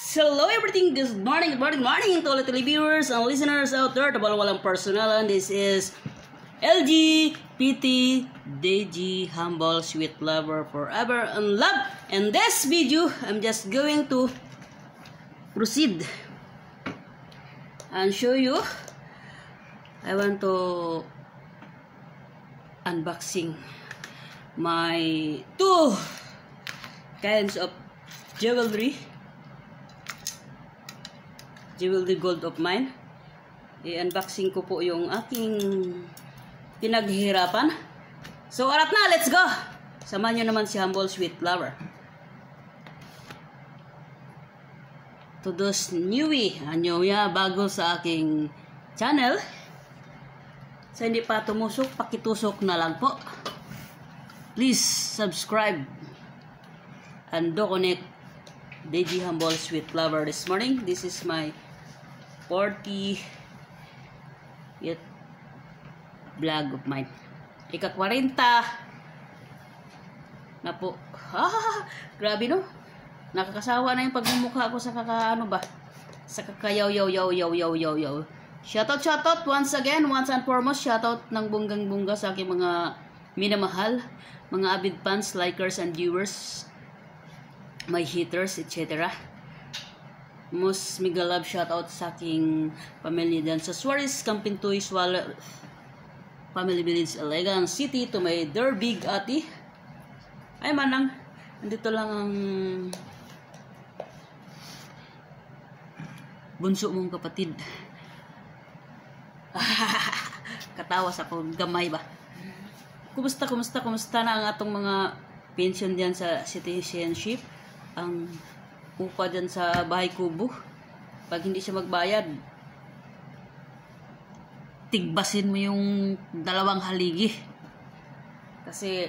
Hello everything, good morning to all the viewers and listeners out there. Tabalang-walang personalan. This is LGBT DG Humble Sweet Lover Forever in Love. In this video, I'm just going to proceed and show you. I want to unboxing my two kinds of jewelry gold of mine. I-unboxing ko po yung aking pinaghihirapan. So, arap na, let's go! Samahan nyo naman si Humble Sweet Lover. To those newbie, bago sa aking channel, sa hindi pa tumusok, pakitusok na lang po. Please subscribe and do connect DG Humble Sweet Lover this morning. This is my 40th vlog of mine. Ika-40 na po. Grabe no. Nakakasawa na yung pagmumukha ko sa sa kakayaw. Shoutout once again, once and foremost, shoutout ng bunggang-bungga sa aking mga minamahal, mga avid fans, likers, and viewers, my haters, etc. Most mega love shoutout sa aking pamilya dyan sa Suarez, Campintoy, Swallow, Family Village, Elegant City, to my dear big ate. Ay manang, andito lang ang bunso mong kapatid. Katawa sa akong gamay ba. Kumusta na ang atong mga pension diyan sa citizenship? Ang upa dyan sa bahay kubo, pag hindi siya magbayad, tigbasin mo yung 2 haligi. Kasi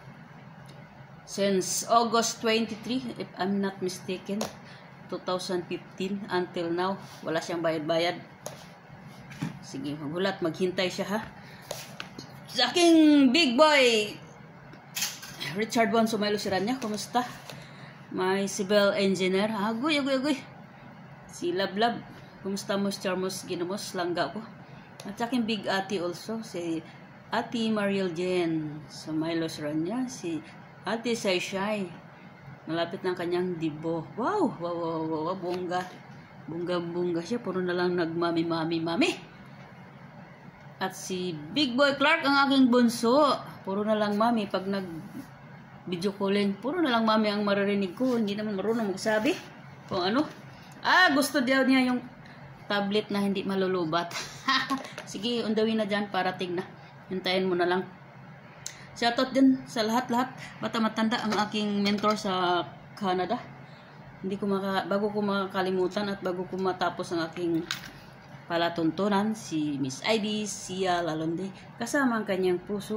since August 23, if I'm not mistaken, 2015 until now, wala siyang bayad-bayad. Sige, maghintay siya ha. Sa aking big boy Richard Juan Sumaylo Siranya, kumusta? My civil engineer, agoy. Si Lablab, kumusta mo, Charmos, Ginamos, langga ko. At sa aking big ate also, si Ate Mariel Jen Sumaylo Siranya, si Ate Sayshay, malapit ng kanyang dibo. Wow, bongga siya, puro na lang nagmami. At si Big Boy Clark, ang aking bunso, puro na lang mami. Pag nag-video calling, puro na lang mami ang maririnig ko. Hindi naman marunong magsabi kung ano. Gusto daw niya yung tablet na hindi malulubat. Sige, undawin na dyan, parating na. Hintayin mo na lang. Shoutout din sa lahat-lahat. Bata matanda ang aking mentor sa Canada. Bago ko makakalimutan at bago ko matapos ang aking palatuntunan, si Miss Ivy Sia Lalonde, kasama ang kanyang puso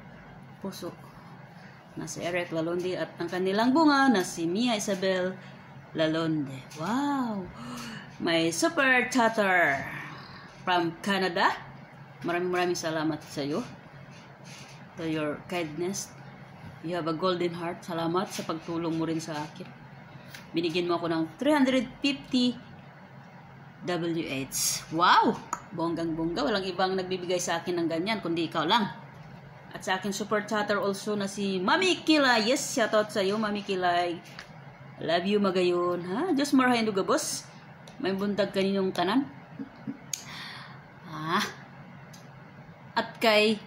na si Eric Lalonde, at ang kanilang bunga na si Mia Isabel Lalonde. Wow! My super chatter from Canada. Maraming salamat sa iyo. To your kindness. You have a golden heart. Salamat sa pagtulong mo rin sa akin. Binigyan mo ako ng 350 WH. Wow! Bonggang-bongga. Walang ibang nagbibigay sa akin ng ganyan, kundi ikaw lang. At sa akin super chatter also na si Mami Kilay. Yes, shoutout sa iyo, Mami Kilay. Love you, magayon. Ha? Diyos marahayin duga, boss. May bundag kaninong tanan. At kay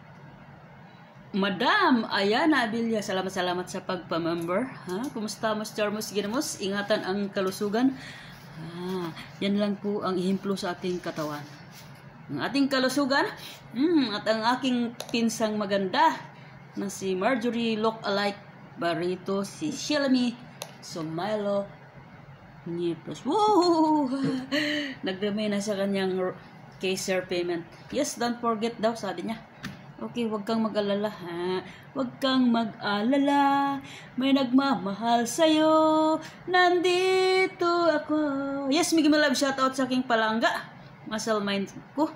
Madam Ayana Abilia, salamat sa pagpa-member. Kumusta, Mas Charmos, Ginamos? Ingatan ang kalusugan. Yan lang po ang ihimplo sa ating katawan. Ang ating kalusugan, at ang aking pinsang maganda na si Marjorie Look-alike Barito, si Shelmy Sumaylo Nipos. Woo! Nagdamay na sa kanyang Kaiser payment. Yes, don't forget daw, sabi niya. Okay, wag kang mag-alala ha. Wag kang mag-alala. May nagmamahal sa'yo. Nandito ako. Yes, may love shoutout sa aking palangga. Muscle mind ko.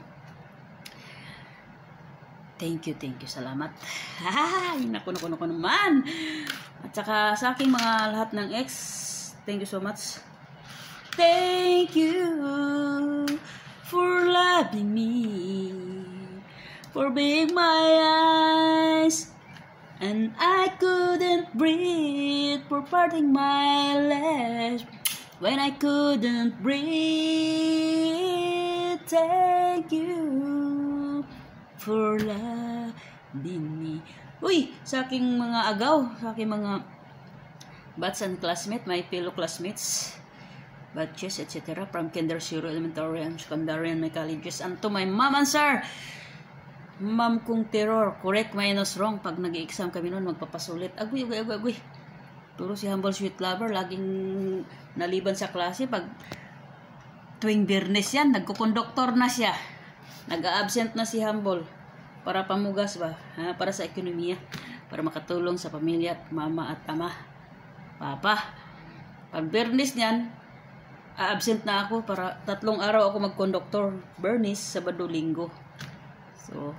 Thank you. Salamat. Naku naman. At saka sa aking mga lahat ng ex, thank you so much. Thank you for loving me, for being my eyes, and I couldn't breathe, for parting my lips when I couldn't breathe. Thank you for loving me. Uy, sa aking mga agaw, sa aking mga batch and classmates, my fellow classmates, batches, etc. from kinder, zero, elementary, and secondary, and my colleges, and to my mom and sir, ma'am kong terror, correct minus wrong. Pag nag-i-exam kami noon, magpapasulit. Agoy. Puro si Humble Sweet Lover, laging naliban sa klase. Pag tuwing Biyernes yan, nagkukonduktor na siya. Nag-absent na si Humble. Para pamugas ba? Ha? Para sa ekonomiya. Para makatulong sa pamilya at mama at ama. Papa. Pag Biyernes niyan, absent na ako para 3 araw ako mag-conductor. Bernice, Sabado, Linggo. So,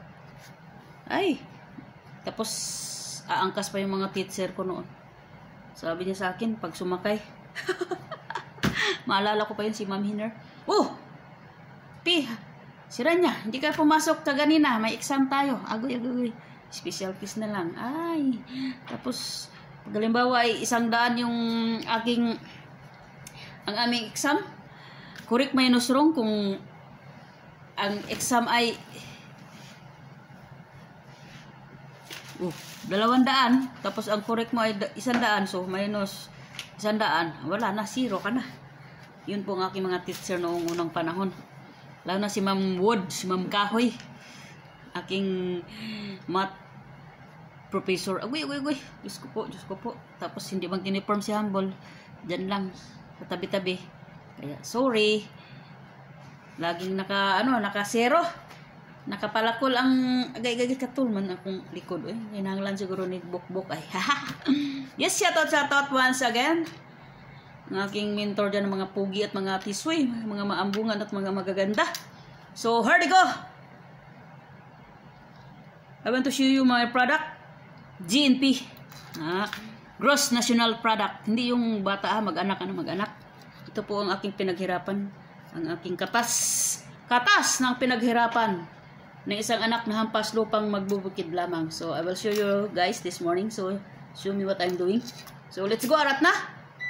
tapos aangkas pa yung mga teacher ko noon. Sabi niya sa akin, pag sumakay, maalala ko pa yun si Ma'am Hiner. Oh! Sira niya, hindi ka pumasok kaganina, may exam tayo. Agoy. Special case na lang. Tapos, pag halimbawa ay 100 yung ang aming exam, correct minus wrong kung ang exam ay 200, tapos ang correct mo ay 100, so minus 100, wala na, 0 ka na. Yun po ang aking mga teacher noong unang panahon. Lalo na si Ma'am Wood, si Ma'am Kahoy, aking math professor. Agoy. Diyos ko po. Tapos hindi mag-uniform si Humble. Diyan lang, sa tabi-tabi. Kaya, sorry. Laging naka-zero. Nakapalakol ang agay-agay katulman akong likod. Hinanglan siguro ni Bukbuk. Yes, shout out once again. Ang aking mentor dyan ng mga pugi at mga tisway, mga maambungan at mga magaganda. So, here we go. I want to show you my product. GNP. Gross National Product. Hindi yung bata mag-anak. Ito po ang aking pinaghirapan. Ang aking katas ng pinaghirapan ng isang anak na hampas lupang magbubukid lamang. So, I will show you guys this morning. So, show me what I'm doing. So, let's go, arat na!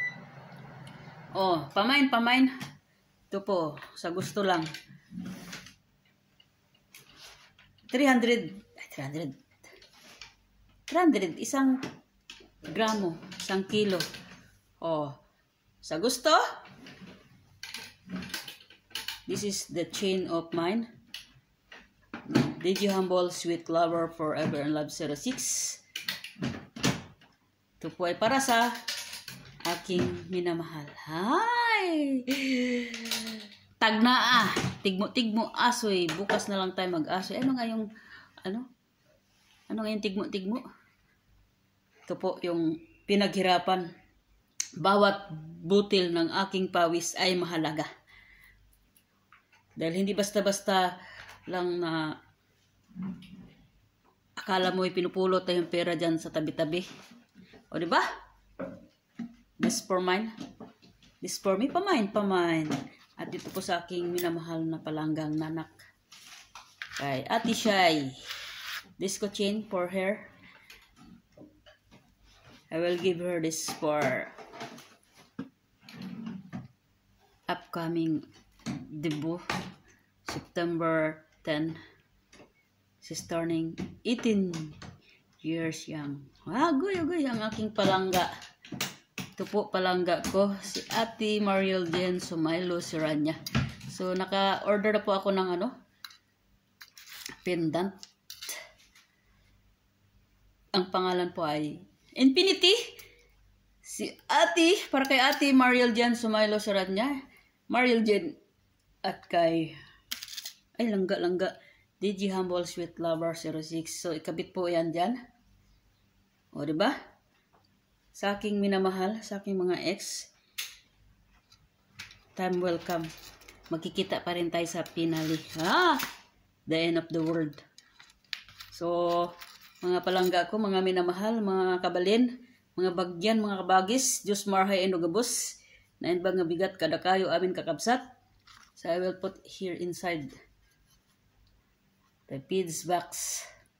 Oh, pamain. Ito po, sa gusto lang. 300, 1 gramo, 1 kilo. Oh, sa gusto? This is the chain of mine. DJ Humble Sweet Lover Forever and Love 06. Ito po ay para sa aking minamahal. Tagnaa. Tigmo asoy. Bukas na lang tayo mag-asoy. Ano nga yung tigmo? Ito po yung pinaghirapan. Bawat butil ng aking pawis ay mahalaga. Dahil hindi basta-basta lang na akala mo ay pinupulot tayong pera dyan sa tabi-tabi. O diba? This for mine. This for me, pamain. At dito po sa aking minamahal na palanggang nanak. Kay Ate Shay. Disco chain for her. I will give her this for upcoming debut. September 10. She's turning 18 years young. Agoy, ang aking palangga. Ito po palangga ko, si Ate Mariel Jen Sumailo Siranya. So, naka-order na po ako ng pendant. Ang pangalan po ay Infinity. Si Ate, para kay Ate Mariel Jen Sumailo Siranya. Mariel Jen at kay langga. DJ Humble Sweet Lover 06. So, ikabit po yan dyan. O, diba? Sa aking minamahal, sa aking mga ex, time will come. Magkikita pa rin tayo sa finale. The end of the world. So, mga palangga ko, mga minamahal, mga kabalin, mga bagyan, mga kabagis, Diyos marhay and ugabos. Nain ba nga bigat kada kayo amin kakabsat. So I will put here inside the feeds box.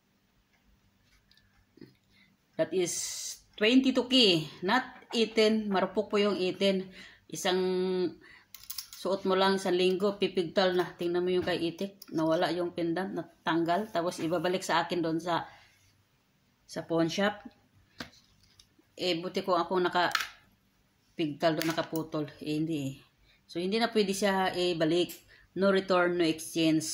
That is 22K, not 18. Marupok po yung 18. Isang suot mo lang isang linggo, pipigtal na. Tingnan mo yung kay Itik, nawala yung pendant, natanggal. Tapos ibabalik sa akin doon sa pawn shop. Buti ko ako nakapigtal doon, nakaputol. Hindi eh. So hindi na pwede siya balik. No return, no exchange.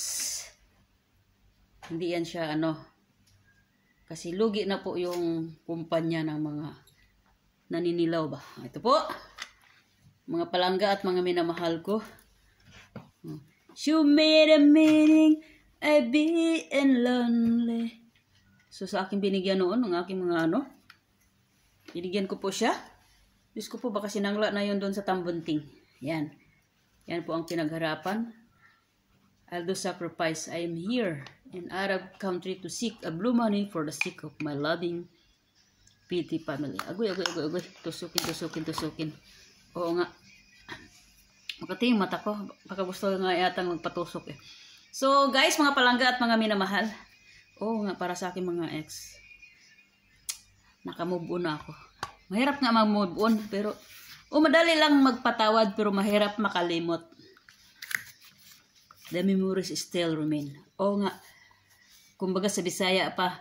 Hindi yan siya kasi lugi na po yung kumpanya ng mga naninilaw ba. Ito po, mga palangga at mga minamahal ko. You made a meaning, I being lonely. So sa akin binigyan noon, ng aking mga binigyan ko po siya. Diyos ko po, baka sinangla na yun doon sa Tambunting. Yan. Yan po ang pinagharapan. I'll do sacrifice. I am here in Arab country to seek a blue money for the sake of my loving PT family. Agoy. Tusukin. Oo nga. Makati yung mata ko. Baka gusto nga yatang magpatusok eh. So guys, mga palangga at mga minamahal. Oo nga, para sa akin mga ex. Nakamove on na ako. Mahirap nga mag-move on. Pero, madali lang magpatawad pero mahirap makalimot. The memories still remain. Oo nga. Kumbaga sa Bisaya pa,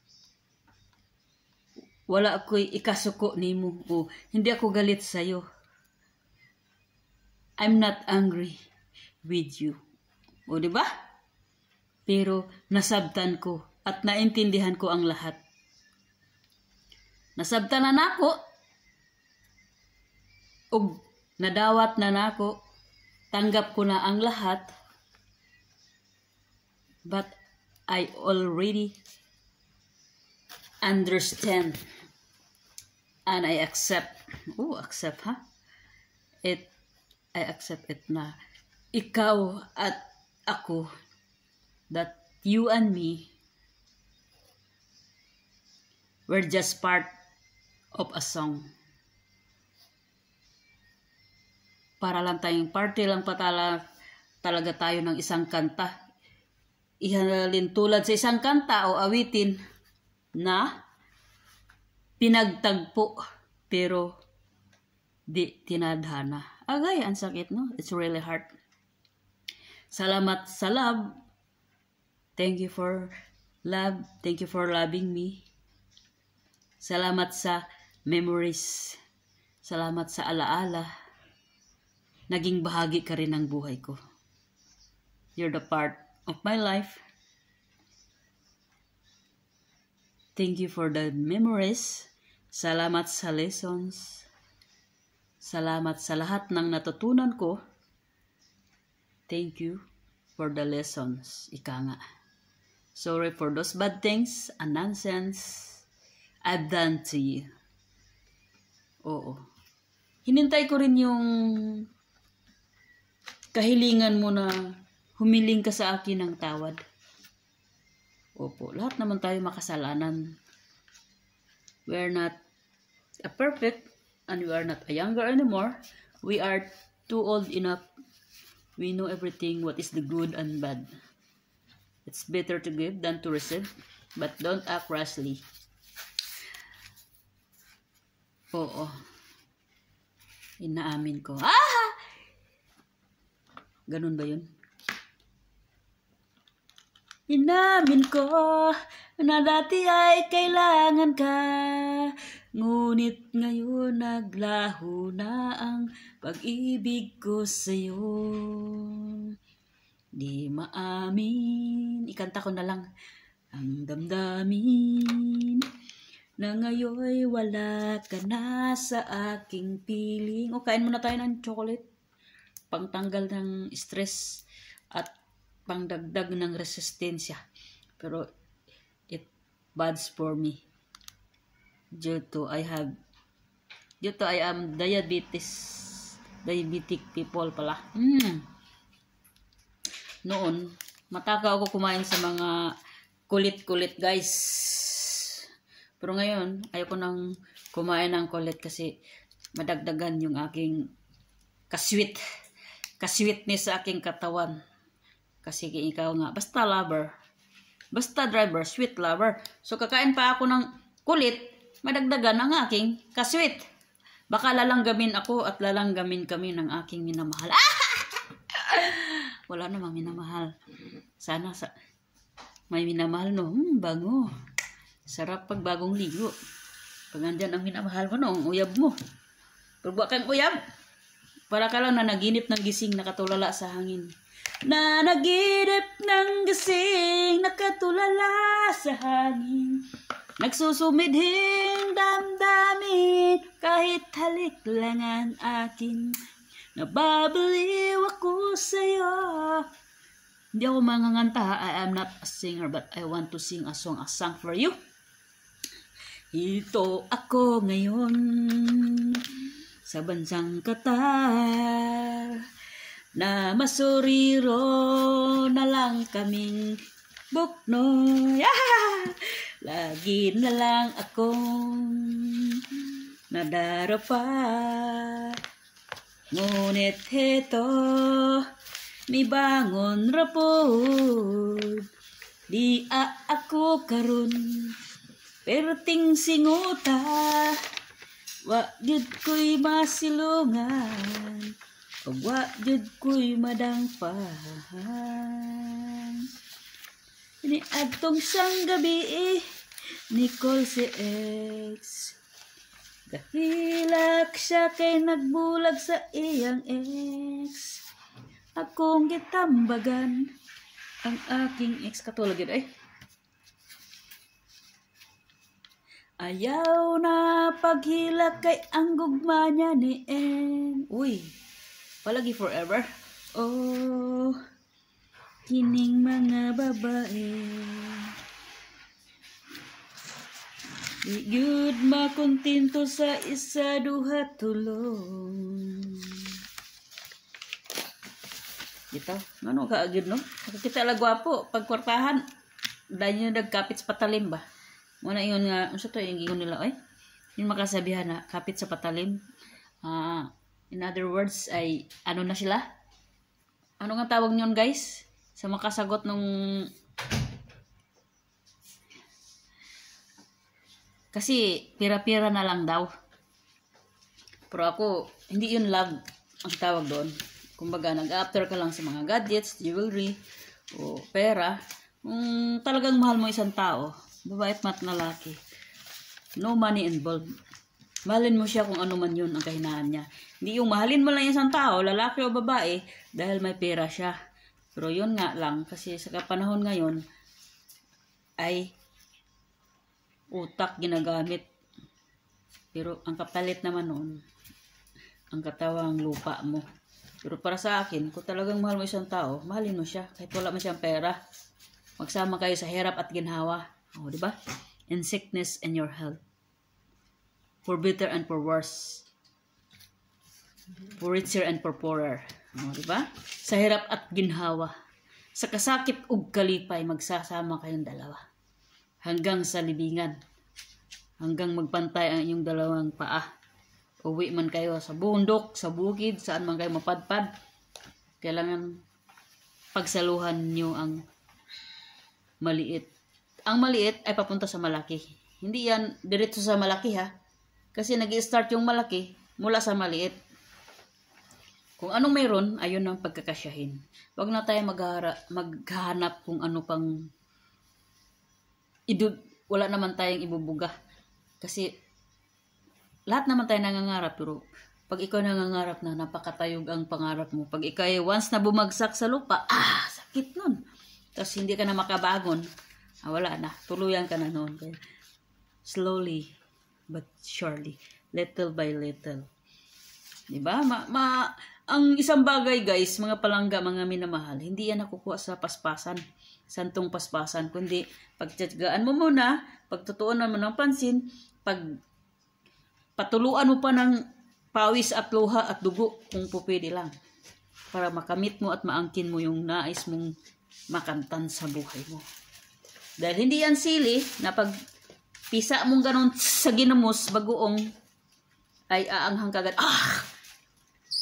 wala ako'y ikasuko nimo. Hindi ako galit sa'yo. I'm not angry with you. Diba? Pero nasabtan ko at naintindihan ko ang lahat. Nasabtan na nako. Nadawat na nako. Tanggap ko na ang lahat. But I already understand and I accept. Accept ha? I accept it na ikaw at ako, that you and me were just part of a song. Para lang tayong party lang talaga tayo ng isang kanta. Ihalin tulad sa isang kanta o awitin na pinagtagpo pero di tinadhana. Agay, ang sakit, no? It's really hard. Salamat sa love. Thank you for love. Thank you for loving me. Salamat sa memories. Salamat sa alaala. Naging bahagi ka rin ng buhay ko. You're the part of my life. Thank you for the memories. Salamat sa lessons. Salamat sa lahat ng natutunan ko. Thank you for the lessons. Ika nga. Sorry for those bad things and nonsense I've done to you. Oo. Hinintay ko rin yung kahilingan mo na humiling ka sa akin ng tawad. Opo, lahat naman tayo makasalanan. We are not a perfect and we are not a younger anymore. We are too old enough. We know everything, what is the good and bad. It's better to give than to receive, but don't act rashly. Oo. Inaamin ko. Ganun ba yun? Inamin ko na dati ay kailangan ka, ngunit ngayon naglaho na ang pag-ibig ko sa'yo. Di maamin, ikanta ko na lang, ang damdamin na ngayon wala ka na sa aking piling. Kain muna tayo ng chocolate, pangtanggal ng stress at pangdagdag ng resistensya. Pero it bads for me due to I am diabetic people pala. Noon matakaw ako kumain sa mga kulit-kulit guys, pero ngayon ayoko nang kumain ng kulit kasi madagdagan yung aking kasweet. Kasweetness sa aking katawan. Kasi ikaw nga, basta lover. Basta driver, sweet lover. So kakain pa ako ng kulit, madagdagan ang aking kasweet. Baka lalanggamin ako at lalanggamin kami ng aking minamahal. Wala namang minamahal. Sana may minamahal, no? Bango. Sarap pag bagong ligo. Pag nandyan ang minamahal mo, no? Uyab mo. Pagbuwa kang uyab. Para ka lang na naginip ng gising, nakatulala sa hangin. Na naginip ng gising, nakatulala sa hangin. Nagsusumidhing damdamin, kahit halik lang ang akin. Nababaliw ako sa'yo. Hindi ako manganganta. I am not a singer, but I want to sing a song for you. Ito ako ngayon sa bansang Qatar, na masuriro na lang kaming buknoy. Lagi na lang akong nadarapa. Ngunit heto, may bangon rapod. Di ako karun, pero ting singuta. Wa jud ko'y masilungan, wa jud ko'y madangpahan. Ini adtong sang gabi, Nicole si ex. Gahilak siya kay nagbulag sa iyang ex. Akong gitambagan ang aking ex. Katulad yun ay. Ayaw na paghilak kay ang gugma niya ni En. Uy, palagi forever. Oh, kining mga babae. Di gyud makontinto sa isa duha tulong. Dito, ano ka agad no? Kita la gwapo pagkwartahan. Dahil nagkapit sa patalim ba? Muna yun nga, ano to yung gingon nila, yung makasabihan na kapit sa patalim. In other words, ay ano na sila? Ano nga tawag nyon guys? Sa makasagot nung... Kasi pira-pira na lang daw. Pero ako, hindi yun love ang tawag doon. Kumbaga, nag-after ka lang sa mga gadgets, jewelry, o pera. Kung talagang mahal mo isang tao, babae at lalaki, no money involved. Mahalin mo siya kung ano man yun ang kahinaan niya. Hindi yung mahalin mo lang isang tao, lalaki o babae, dahil may pera siya. Pero yun nga lang, kasi sa kapanahon ngayon, ay utak ginagamit. Pero ang kapalit naman noon, ang katawang lupa mo. Pero para sa akin, kung talagang mahal mo isang tao, mahalin mo siya. Kahit wala man siyang pera, magsama kayo sa hirap at ginhawa. O, diba? In sickness and your health. For better and for worse. For richer and for poorer. O, diba? Sa hirap at ginhawa. Sa kasakit ug kalipay, magsasama kayong dalawa. Hanggang sa libingan. Hanggang magpantay ang inyong dalawang paa. Uwi man kayo sa bundok, sa bukid, saan man kayo mapadpad. Kailangan pagsaluhan nyo ang maliit. Ang maliit ay papunta sa malaki. Hindi yan diretso sa malaki ha. Kasi nag-i-start yung malaki mula sa maliit. Kung anong mayroon, ayun ang pagkakasyahin. Huwag na tayo maghanap kung ano pang wala naman tayong ibubuga. Kasi lahat naman tayo nangangarap, pero pag ikaw nangangarap na, napakatayog ang pangarap mo. Pag ikaw once na bumagsak sa lupa, sakit nun. Tapos hindi ka na makabangon, wala na. Tuluyan ka na noon. Slowly, but surely. Little by little. Diba? Ang isang bagay guys, mga palangga, mga minamahal, hindi yan nakukuha sa paspasan. Santong paspasan. Kundi, pagtiyatgaan mo muna, pagtutuunan mo ng pansin, patuluan mo pa ng pawis at luha at dugo kung pupwede lang. Para makamit mo at maangkin mo yung nais mong makantan sa buhay mo. Dahil hindi yan sili na pag pisa mong ganun sa ginamos bagoong ay aanghang kagad.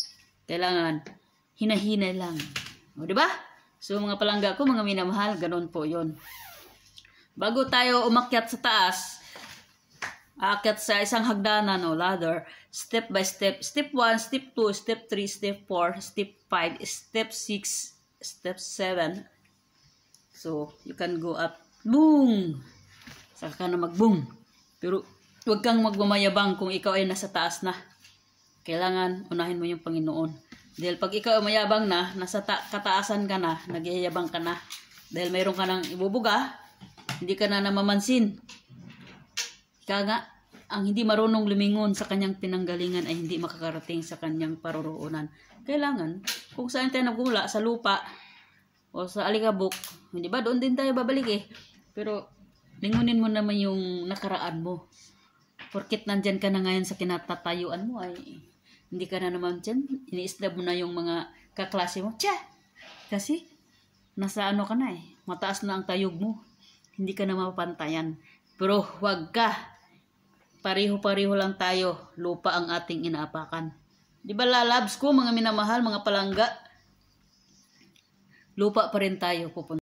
Kailangan hinahinay lang. O, di ba? So, mga palangga ko, mga minamahal, ganun po yon. Bago tayo umakyat sa taas, aakyat sa isang hagdanan o ladder, step by step. Step 1, step 2, step 3, step 4, step 5, step 6, step 7. So, you can go up. Boom! Saka ka na mag-boom. Pero, huwag kang magmamayabang kung ikaw ay nasa taas na. Kailangan unahin mo yung Panginoon. Dahil pag ikaw mayabang na, nasa kataasan ka na, nagyayabang ka na. Dahil mayroon ka nang ibubuga, hindi ka na namamansin. Kaya nga, ang hindi marunong lumingon sa kanyang pinanggalingan ay hindi makakarating sa kanyang paroroonan. Kailangan, kung saan tayo nagmula, sa lupa o sa alikabok, hindi ba? Doon din tayo babalik eh. Pero, lingunin mo naman yung nakaraan mo. Porkit nandyan ka na ngayon sa kinatatayuan mo ay hindi ka na naman dyan. Iniistab mo na yung mga kaklase mo. Tsa! Kasi, nasa ano ka na eh. Mataas na ang tayog mo. Hindi ka na mapapantayan. Pero huwag ka. Pareho-pareho lang tayo. Lupa ang ating inaapakan. Di ba lalabs ko, mga minamahal, mga palangga? Lupa pa rin tayo pupunta.